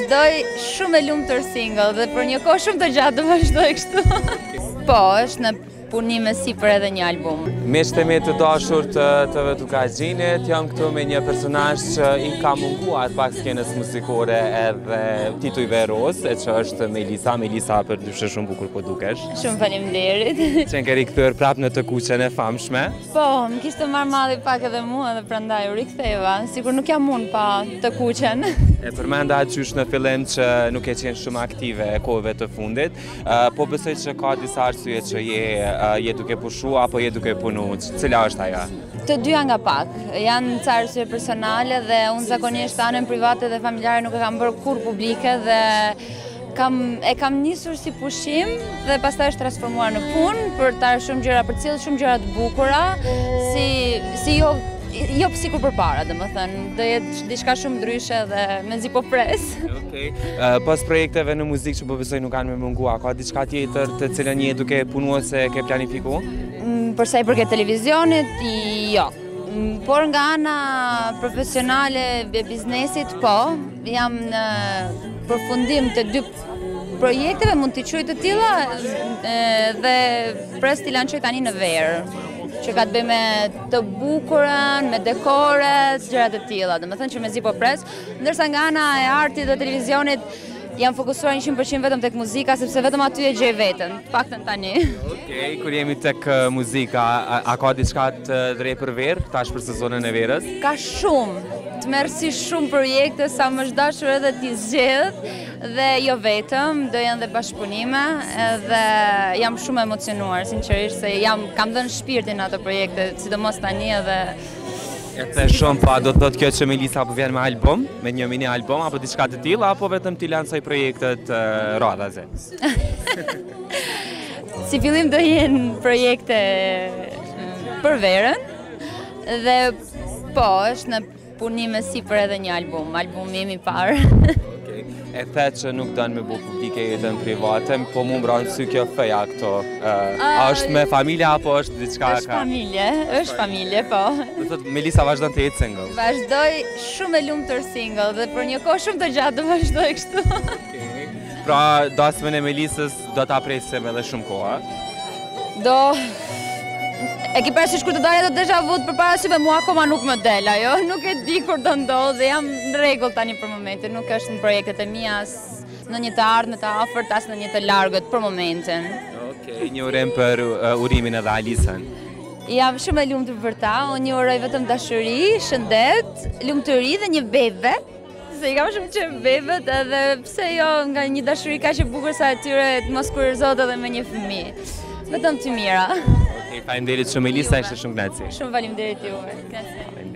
vazhdoj shumë e lumtur single dhe për një kohë shumë të gjatë do vazhdoj kështu. Po, është në punime sipër edhe një album. Miqtë e mi të dashur të Vëtukaxhinit, jam këtu me një personazh që i ka munguar pak skenës muzikore edhe titujve roz, e që është Melisa. Melisa për dyshë shumë bukur po dukesh. Shumë faleminderit. Që ke rikthyer prapë në të kuqen e famshme. Po, më kishte marrë malli pak edhe mua dhe prandaj u riktheva. Sigur nuk jam unë pa të kuqen. E përmenda qysh në fillim që nuk e qenë shumë aktive e kohëve të fundit, po besoj që ka disa arsye që je duke pushu apo je duke punu, cila është ajo? Të dyja nga pak. Janë ca arsye personale dhe unë zakonisht anën private dhe familjare nuk e kam bërë kur publike dhe e kam nisur si pushim dhe pastaj është transformuar në punë për të shumë gjëra, për cilë shumë gjëra të bukura, si jo sikur përpara, domethënë, do jetë diçka shumë ndryshe dhe mezi po pres. Okej. Pas projekteve në muzikë që po besoj nuk kanë me mungua, ka diçka tjetër të cilën je duke punu ose ke planifiku? Për sa i përket televizionit, jo. Por nga ana profesionale e biznesit, po, jam në përfundim të dy projekteve, mund t'i quaj të tilla dhe pres t'i lançoj tani në verë, që ka të bëjë me të bukurën, me dekoret, gjëra të tilla, domethënë që mezi po pres, ndërsa nga ana e artit dhe televizionit jam fokusuar 100% vetëm tek muzika, sepse vetëm aty e gjej veten, paktën tani. Okej, kur jemi tek muzika, a ka diçka të drejtë për verë, tash për sezonën e verës? Ka shumë, të merr si shumë projekte sa më është dashur edhe t'i zgjedh dhe jo vetëm, do janë dhe bashkëpunime dhe jam shumë emocionuar, sinqerisht, se kam dhënë shpirtin ato projekte, sidomos tani edhe. E the shumë, pa do të thotë kjo që Melisa po vjen me album, me një mini album apo diçka të tillë, apo vetëm ti lancoj projektet radhaze? Si fillim do jenë projekte për verën dhe po, është në punime sipër edhe një albumi im i parë. E the që nuk dënë me bu publike jetën private, po mu mbronë sy kjo feja këto. A është me familje apo është diçka ka? Është familje, po. Do thotë Melisa vazhdon të jetë single? Vazhdoj shumë e lumtur single dhe për një kohë shumë të gjatë do vazhdoj kështu. Pra, dasmën e Melisës do ta presim edhe shumë koha? E ki parasysh kur të dalë do deja vut përpara syve mua akoma nuk më del ajo, nuk e di kur do ndodh dhe jam në rregull tani për momentin, nuk është në projektet e mia as në një të ardhmë, të afërt, as në një të largët për momentin. Okej, një urem për urimin edhe Alisën. Jam shumë e lumtur për ta, unë ju uroj vetëm dashuri, shëndet, lumturi dhe një bebe. Se i kam shumë qejf bebet edhe pse jo nga një dashuri kaq e bukur sa e tyre të mos kuriozohet edhe me një fëmijë. Vetëm të mira. Faleminderit shumë Melisa, ishte shumë kënaqësi. Shumë faleminderit juve.